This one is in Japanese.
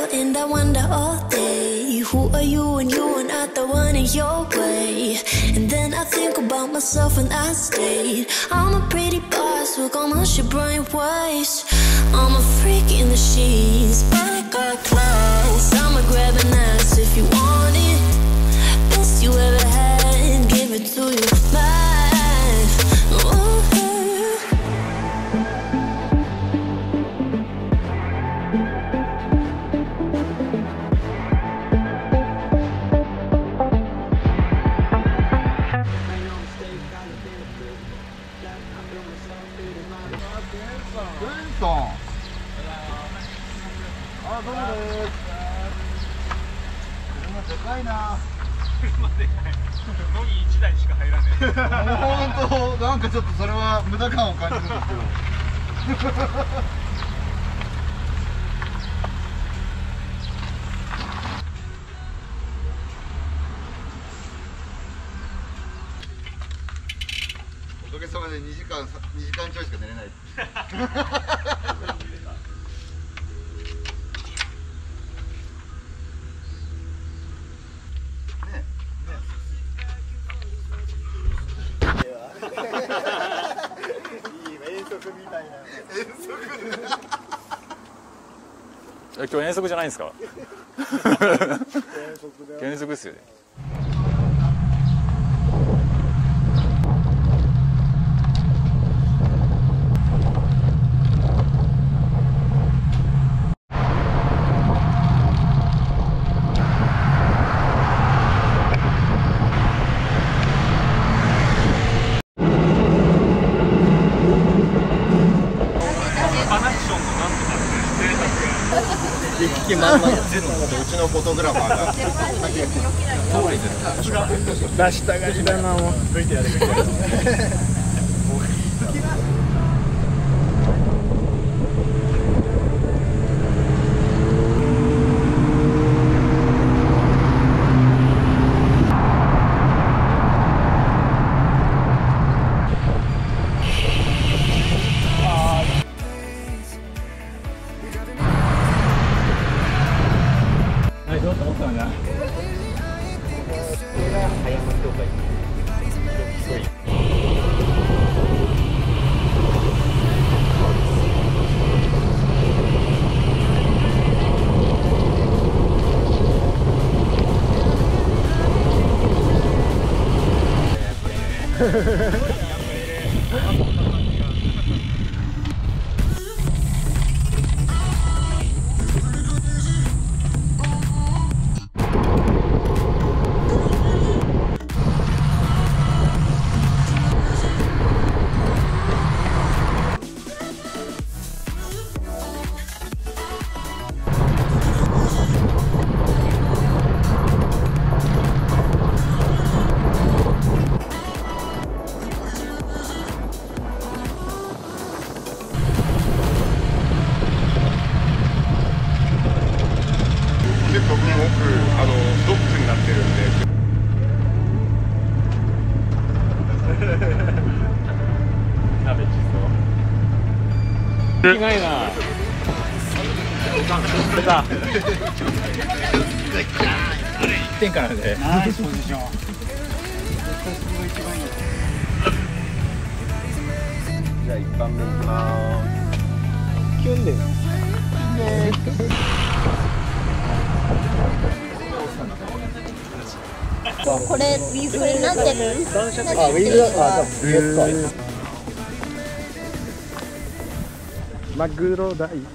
out and I wonder all day, who are you and you are not the one in your way. And then I think about myself and I stayed. I'm a pretty boss with almost your brain waves. I'm a freak in the sheets, but I got class. I'ma grab an ass if you want it. Best you ever had, give it to you. あ、どうもです。車でかいな。 車でかい。のに1台しか入らない。 本当、なんかちょっとそれは無駄感を感じるんですけど。おかげさまで2時間ちょいしか寝れない。 今日遠足じゃないんですか？遠足ですよね。 うちのフォトグラファーが出したがりだな、もう。どう思ったんだ。 ストップになってるんで。食べちそう。意外な。出た。1点からで。ナイスポジション。 じゃあ1番目いきます。 キュンです。 これウィーズになってる？ あ、ウィーズだ。あ、ですか。 マグロ大根。